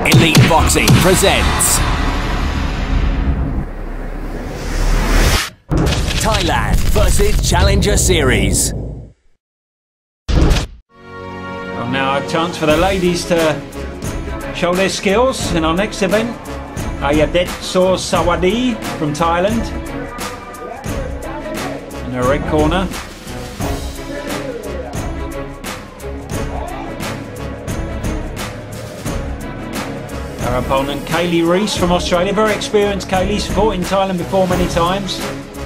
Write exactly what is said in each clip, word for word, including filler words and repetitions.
Elite Boxing presents Thailand versus Challenger Series. Well, now a chance for the ladies to show their skills in our next event. Ayadet Sor Sawaddee from Thailand in the red corner. Our opponent, Caley Reece from Australia, very experienced. Caley's fought in Thailand before many times.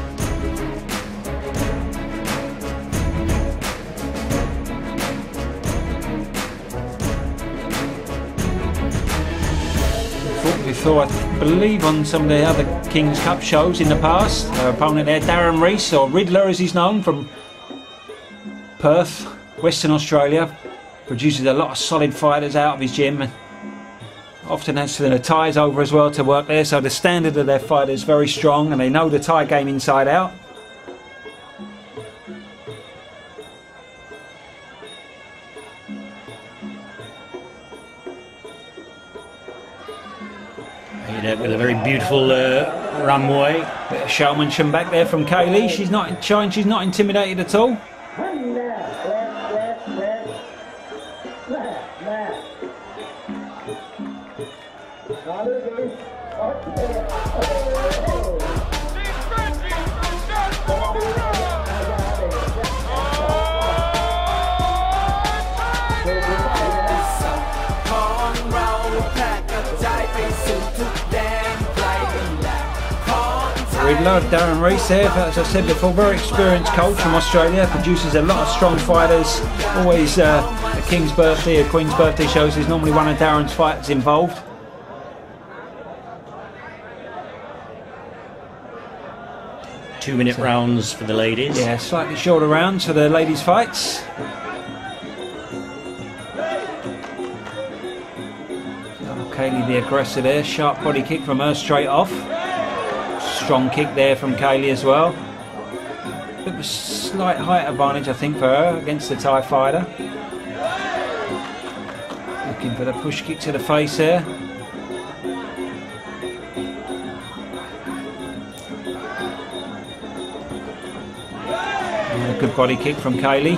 Fought before, I believe, on some of the other King's Cup shows in the past. Our opponent there, Darren Reece, or Riddler as he's known, from Perth, Western Australia. Produces a lot of solid fighters out of his gym. Often has the Thais over as well to work there, so the standard of their fight is very strong and they know the Thai game inside out. With a very beautiful uh, runway. Bit of showmanship back there from Caley. She's not showing she's not intimidated at all. Riddler, Darren Reece there, as I said before, very experienced coach from Australia, produces a lot of strong fighters. Always uh, a King's Birthday, a Queen's Birthday shows is normally one of Darren's fighters involved. Two minute so, rounds for the ladies. Yeah, slightly shorter rounds for the ladies' fights. So, Caley the aggressor there, sharp body kick from her straight off. Strong kick there from Caley as well. Bit of a slight height advantage, I think, for her against the Thai fighter. Looking for the push kick to the face there. And a good body kick from Caley.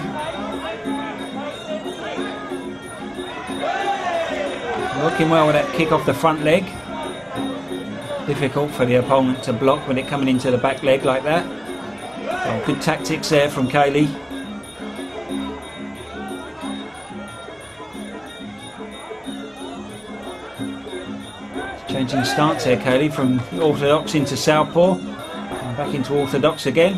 Working well with that kick off the front leg. Difficult for the opponent to block when it coming into the back leg like that. Oh, good tactics there from Caley. Changing stance there, Caley, from orthodox into southpaw and back into orthodox again.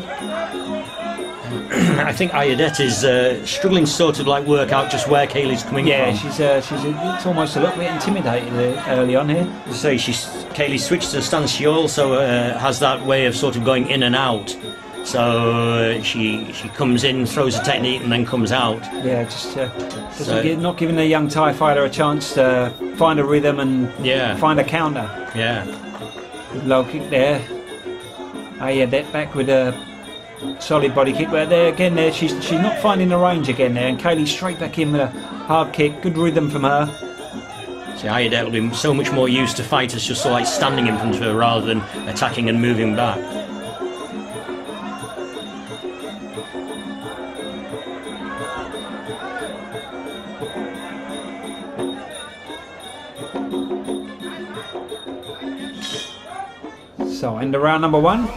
I think Ayadet is uh, struggling to sort of like work out just where Caley's coming yeah, from. Yeah, she's uh, she's a, it's almost a little bit intimidated uh, early on here. So she's Caley switched to the stance. She also uh, has that way of sort of going in and out. So uh, she she comes in, throws a technique, and then comes out. Yeah, just uh, so, give, not giving the young Thai fighter a chance to find a rhythm and yeah. find a counter. Yeah. Good low kick there. Ayadet back with a solid body kick, but there again there she's she's not finding the range again there, and Caley straight back in with a hard kick. Good rhythm from her. See, Ayadet will be so much more used to fighters just sort of like standing in front of her rather than attacking and moving back. So end of round number one.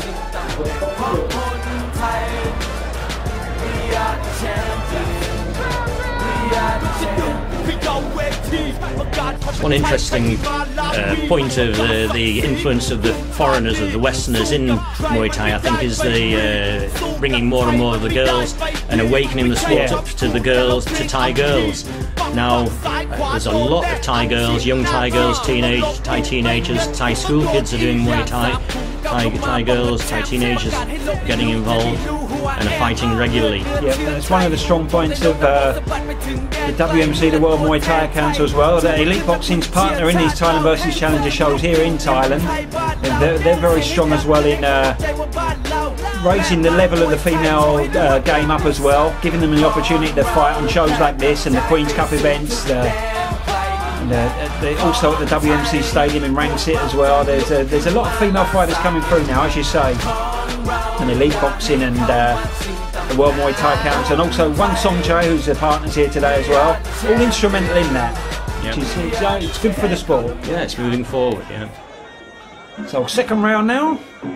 One interesting uh, point of the, the influence of the foreigners, of the Westerners in Muay Thai, I think, is the uh, bringing more and more of the girls and awakening the sport yeah. up to the girls, to Thai girls. Now, uh, there's a lot of Thai girls, young Thai girls, teenage Thai teenagers, Thai school kids are doing Muay Thai. Thai, Thai girls, Thai teenagers getting involved and are fighting regularly. Yeah, that's one of the strong points of uh, the W M C, the World Muay Thai Council as well. The Elite Boxing's partner in these Thailand versus Challenger shows here in Thailand. They're, they're very strong as well in uh, raising the level of the female uh, game up as well, giving them the opportunity to fight on shows like this and the Queen's Cup events. Uh, and And uh, the, also at the W M C Stadium in Rangsit as well. There's a, there's a lot of female fighters coming through now, as you say. And elite boxing and uh, the World Muay Thai Council, and also One Sonchai, who's the partners here today as well. All instrumental in that. Yep. Which is, it's, uh, it's good for the sport. Yeah, it's moving forward. Yeah. So second round now.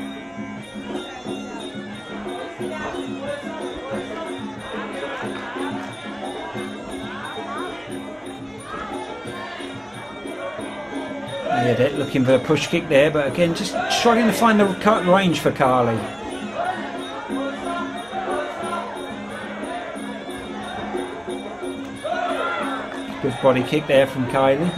Ayadet looking for a push kick there, but again just struggling to find the range for Caley. Good body kick there from Caley.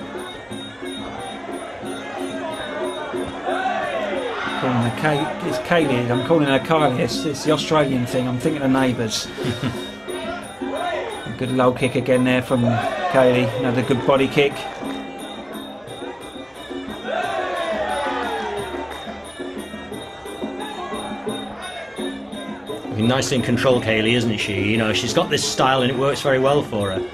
Calling her Kay, it's Caley, I'm calling her Caley, it's, it's the Australian thing, I'm thinking of neighbours. Good low kick again there from Caley, another good body kick. Nicely in control, Caley, isn't she? You know, she's got this style and it works very well for her.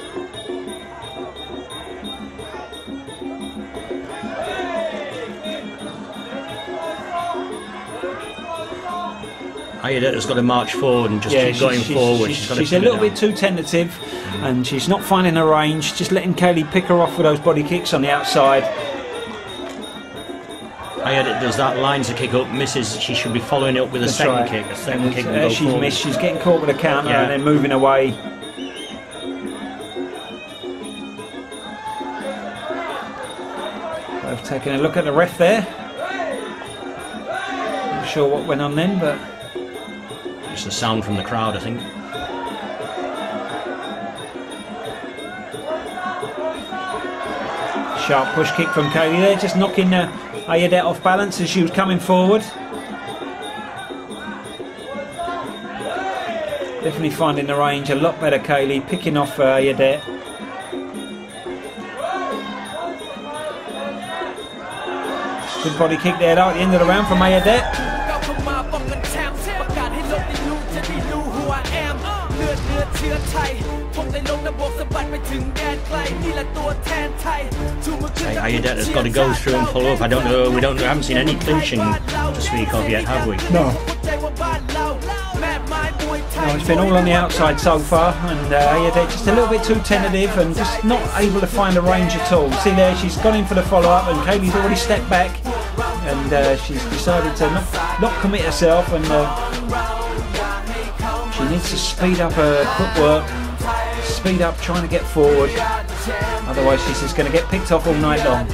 Ayadet has got to march forward and just yeah, keep going she's, forward. She's, she's, got she's to a little bit too tentative, mm. and she's not finding her range. Just letting Caley pick her off with those body kicks on the outside. Ayadet does that, lines a kick up, misses. She should be following it up with a That's second right. kick. A second kick. Uh, she's forward. missed. She's getting caught with a counter yeah. and then moving away. I've taken a look at the ref there. Not sure what went on then, but just the sound from the crowd, I think. Sharp push kick from Caley there, just knocking uh, Ayadet off balance as she was coming forward. Definitely finding the range a lot better, Caley, picking off uh, Ayadet. Good body kick there though at the end of the round from Ayadet. Ayadet has got to go through and follow up. I don't know, we don't we haven't seen any clinching to speak of yet, have we? No. No, it's been all on the outside so far, and uh, Ayadet just a little bit too tentative and just not able to find a range at all. See there, she's gone in for the follow-up and Caley's already stepped back, and uh, she's decided to not, not commit herself, and uh, she needs to speed up her footwork, speed up trying to get forward, otherwise she's just going to get picked off all night long.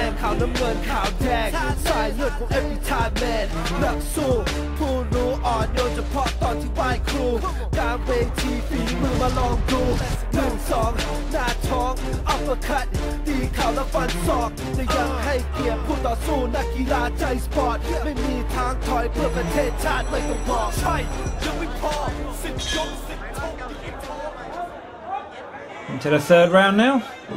Into the third round now.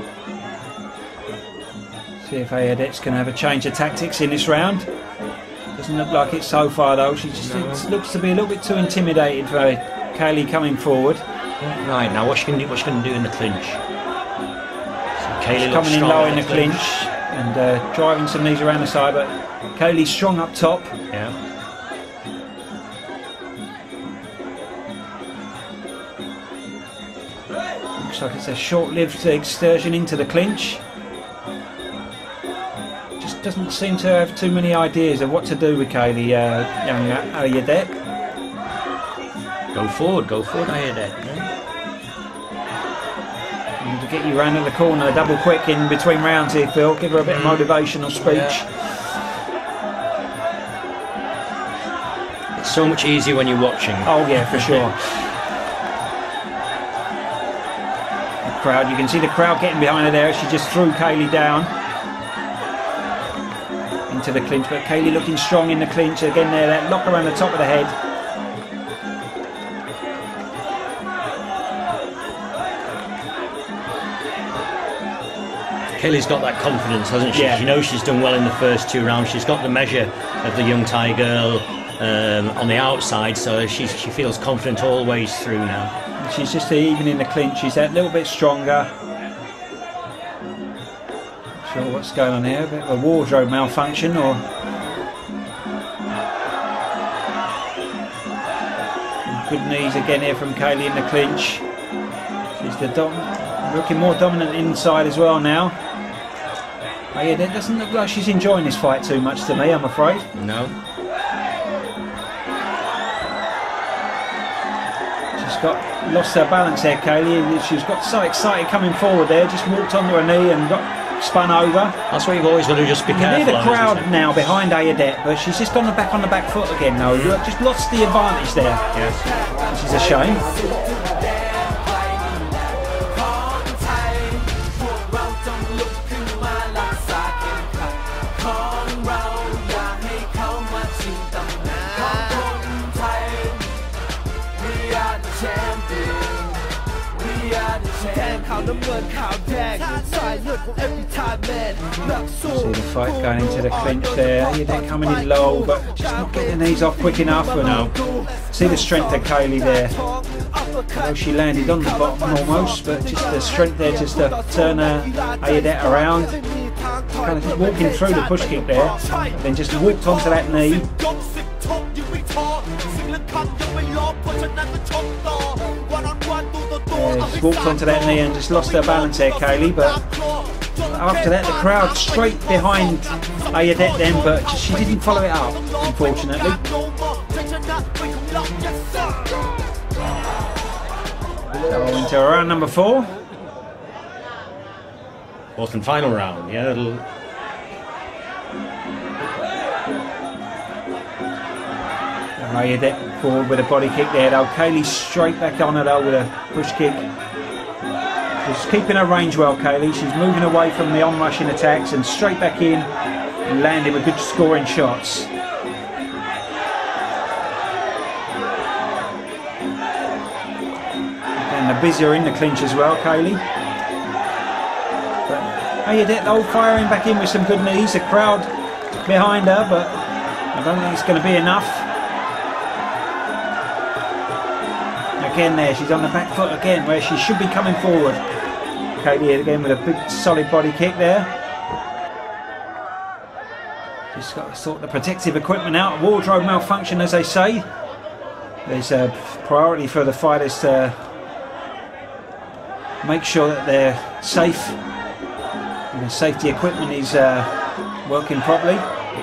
See if Ayadet's going to have a change of tactics in this round. Doesn't look like it so far though. She just it looks to be a little bit too intimidated for Caley coming forward. Right, now what's she going to do, what's she going to do in the clinch? So Caley coming in low in the clinch, clinch and uh, driving some knees around the side, but Caley's strong up top. Yeah. Looks like it's a short-lived excursion into the clinch. Just doesn't seem to have too many ideas of what to do with Caley, uh, young Ayadet. Go forward, go forward, Ayadet. Yeah. And to get you round in the corner, double quick in between rounds here, Phil. Give her a bit of motivational speech. Yeah. It's so much easier when you're watching. Oh yeah, for sure. Crowd. You can see the crowd getting behind her there. She just threw Caley down into the clinch, but Caley looking strong in the clinch again there. That lock around the top of the head. Caley's got that confidence, hasn't she? Yeah. She knows she's done well in the first two rounds. She's got the measure of the young Thai girl um, on the outside, so she she feels confident all the way through now. She's just even in the clinch, she's a little bit stronger. Sure what's going on here, a bit of a wardrobe malfunction or good knees again here from Caley in the clinch. She's the dom looking more dominant inside as well now. Ayadet doesn't look like she's enjoying this fight too much to me, I'm afraid. No. She's got lost her balance there, Caley. She's got so excited coming forward there, just walked onto her knee and got spun over. That's what you've always got to just be you careful. You hear the crowd now behind Ayadet, but she's just gone back on the back foot again though. You've just lost the advantage there. Yes. Which is a shame. See the fight going into the clinch there. Ayadet coming in low, but just not getting the knees off quick enough. And no. See the strength of Caley there. Although she landed on the bottom almost, but just the strength there just to turn her Ayadet around. Kind of just walking through the push kick there, then just walked onto that knee. Yeah, just walked onto that knee and just lost her balance there, Caley. But after that, the crowd straight behind Ayadet then, but just, she didn't follow it up, unfortunately. So into round number four. Fourth and final round. Yeah, it'll. Ayadet forward with a body kick there though. Caley straight back on her though with a push kick. She's keeping her range well, Caley. She's moving away from the on-rushing attacks and straight back in and landing with good scoring shots. And the busier in the clinch as well, Caley. But Ayadet though firing back in with some good knees. The crowd behind her, but I don't think it's going to be enough. Again there, she's on the back foot again where she should be coming forward. Caley again with a big solid body kick there. Just got to sort the protective equipment out. Wardrobe malfunction, as they say. There's a priority for the fighters to make sure that they're safe and the safety equipment is uh, working properly.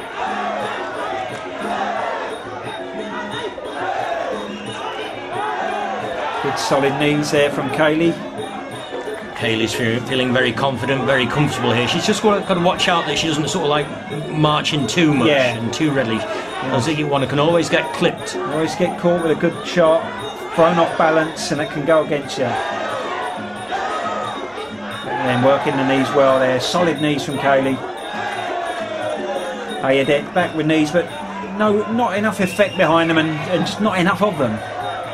Good solid knees there from Caley. Caley's feeling very confident, very comfortable here. She's just got to watch out that she doesn't sort of like march in too much yeah. and too readily. Yeah. I think one can always get clipped. Always get caught with a good shot, thrown off balance, and it can go against you. And then working the knees well there. Solid knees from Caley. Ayadet back with knees, but no, not enough effect behind them, and, and just not enough of them.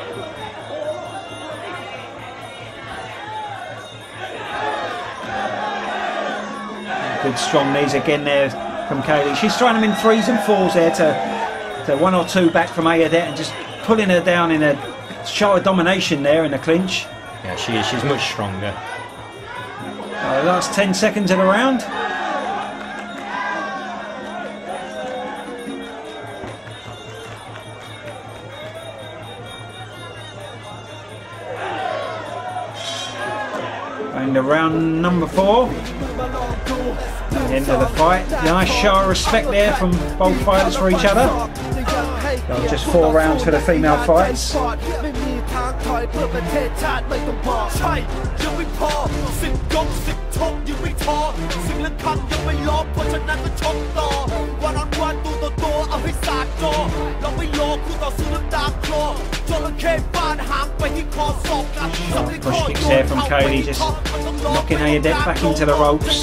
Good strong knees again there from Caley. She's throwing them in threes and fours there to, to one or two back from Ayadet and just pulling her down in a show of domination there in the clinch. Yeah, she is. She's much stronger. Uh, last ten seconds of the round. And the round number four. End of the fight. Nice show of respect there from both fighters for each other. So just four rounds for the female fights. Push kicks there from Caley, just knocking Ayadet back into the ropes.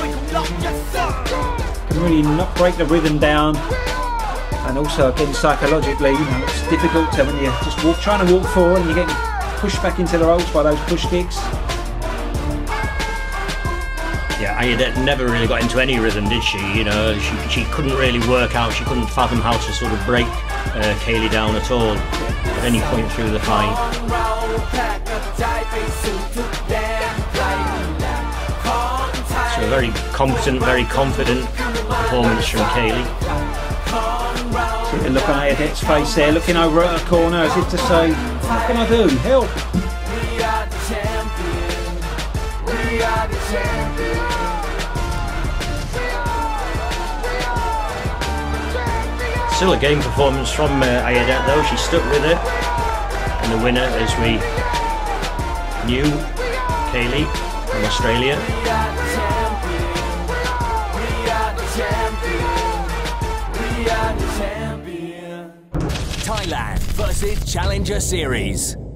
Can really not break the rhythm down, and also again psychologically, you know, it's difficult to, when you're just walk, trying to walk forward and you're getting pushed back into the ropes by those push kicks. Yeah, Ayadet never really got into any rhythm, did she? You know, she, she couldn't really work out, she couldn't fathom how to sort of break uh, Caley down at all at any point through the fight. So a very competent, very confident performance from Caley. Look on Ayadet's face there, looking over at her corner as if to say, what can I do? Help! We are the champion. We are the champion. Still a game performance from uh, Ayadet though, she stuck with it. And the winner, as we knew, Caley from Australia. We are the champion. We are the champion. We are the champion. Thailand versus Challenger Series.